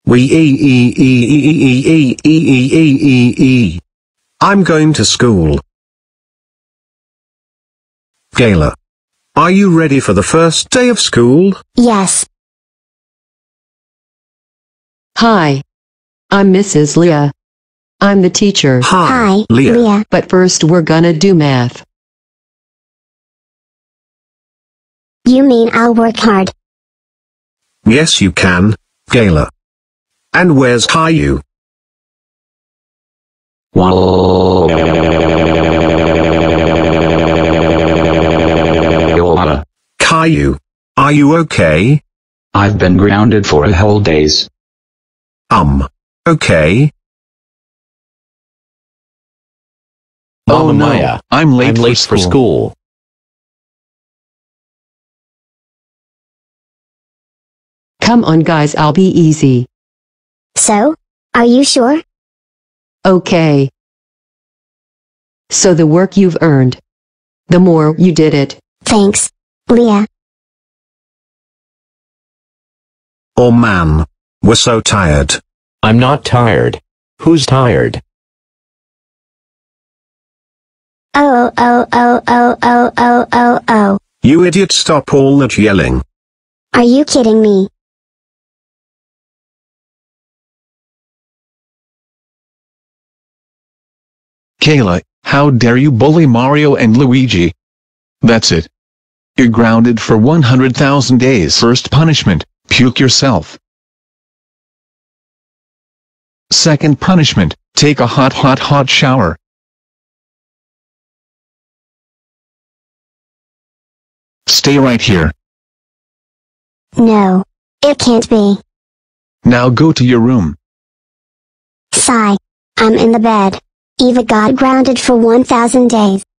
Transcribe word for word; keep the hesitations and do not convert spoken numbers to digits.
We e e e e e e e e e e e. I'm going to school. Kayla. Are you ready for the first day of school? Yes. Hi. I'm Missus Leah. I'm the teacher. Hi, Hi, Leah. Leah. But first we're gonna do math. You mean I'll work hard? Yes you can, Kayla. And where's Caillou? Caillou, are you okay? I've been grounded for a whole days. Um, okay. Oh Mama no, Maya, I'm late, I'm for, late school. for school. Come on guys, I'll be easy. So? Are you sure? Okay. So the work you've earned. The more you did it. Thanks, Leah. Oh man, we're so tired. I'm not tired. Who's tired? Oh, oh, oh, oh, oh, oh, oh, oh. You idiot, stop all that yelling. Are you kidding me? Kayla, how dare you bully Mario and Luigi? That's it. You're grounded for one hundred thousand days. First punishment, puke yourself. Second punishment, take a hot hot hot shower. Stay right here. No. It can't be. Now go to your room. Sigh. I'm in the bed. Eva got grounded for one thousand days.